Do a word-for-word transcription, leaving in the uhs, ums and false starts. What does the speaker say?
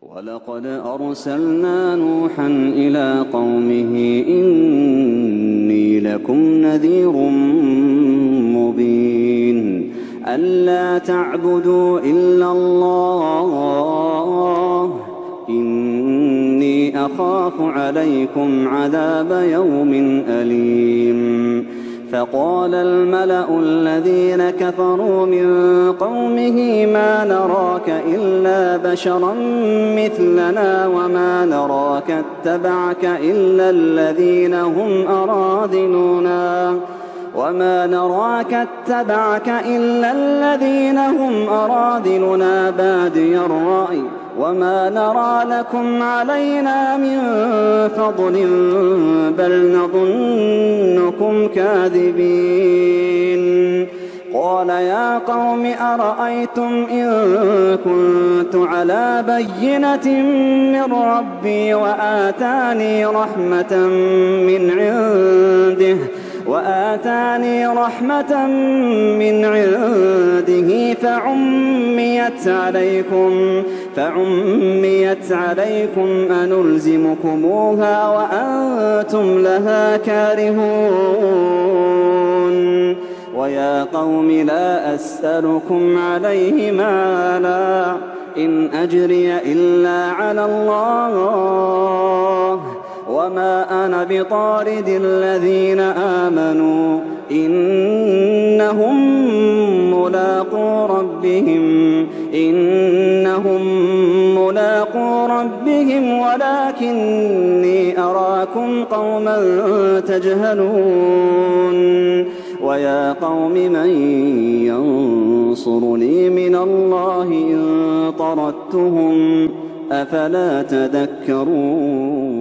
ولقد أرسلنا نوحا إلى قومه إني لكم نذير مبين ألا تعبدوا إلا الله إني أخاف عليكم عذاب يوم أليم فقال الملأ الذين كفروا من قومه ما نراك إلا بشرا مثلنا وما نراك اتبعك إلا الذين هم أراذلنا وما نراك اتبعك إلا الذين هم أراذلنا بادي الرأي وما نرى لكم علينا من فضل بل نظنكم كاذبين قال يا قوم أرأيتم إن كنت على بينة من ربي وآتاني رحمة من عنده وآتاني رحمة من عنده فعميت عليكم فعميت عليكم أنلزمكموها وأنتم لها كارهون ويا قوم لا أسألكم عليه مالا إن أجري إلا على الله وما أنا بطارد الذين آمنوا إنهم ملاقو ربهم إنهم ملاقو ربهم ولكني أراكم قوما تجهلون ويا قوم من ينصرني من الله إن طردتهم أفلا تذكرون